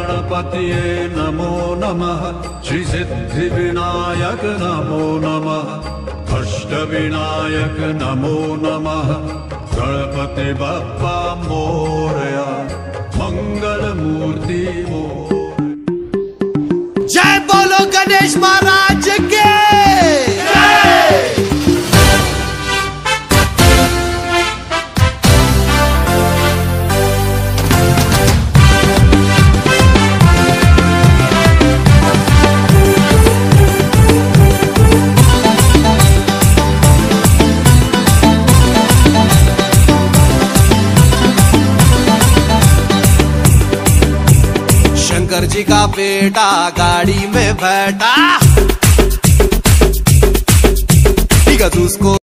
गणपतये नमो नमः, श्री सिद्धि विनायक नमो नमः, अष्टविनायक नमो नमः, गणपति बप्पा मोरया, मंगल मूर्ति मोरया। जय बोलो गणेश महाराज के। शंकर जी का बेटा गाड़ी में बैठा, ठीक है उसको